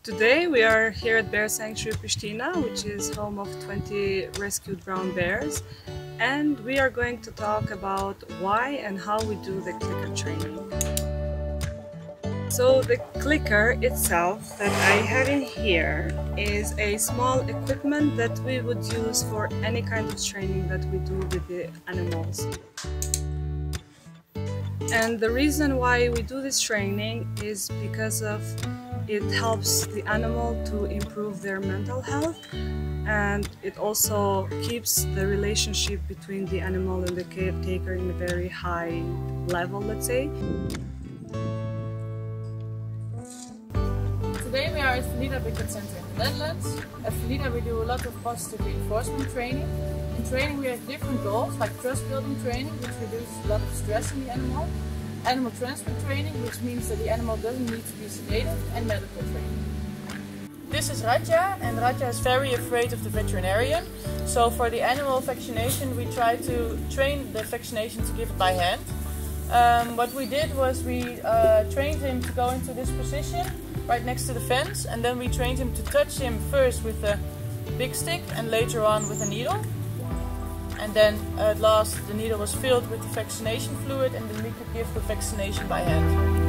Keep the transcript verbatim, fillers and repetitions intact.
Today we are here at Bear Sanctuary Pristina, which is home of twenty rescued brown bears, and we are going to talk about why and how we do the clicker training. So the clicker itself that I have in here is a small equipment that we would use for any kind of training that we do with the animals. And the reason why we do this training is because of it helps the animal to improve their mental health, and it also keeps the relationship between the animal and the caretaker in a very high level, let's say. Today we are at Valida Big Cat Center in the Netherlands. At Valida we do a lot of positive reinforcement training. In training we have different goals, like trust building training, which reduces a lot of stress in the animal. Animal transfer training, which means that the animal doesn't need to be sedated, and medical training. This is Radja, and Radja is very afraid of the veterinarian. So for the animal vaccination we try to train the vaccination to give it by hand. Um, what we did was we uh, trained him to go into this position right next to the fence, and then we trained him to touch him first with a big stick and later on with a needle. And then at last the needle was filled with the vaccination fluid, and then we could give the vaccination by hand.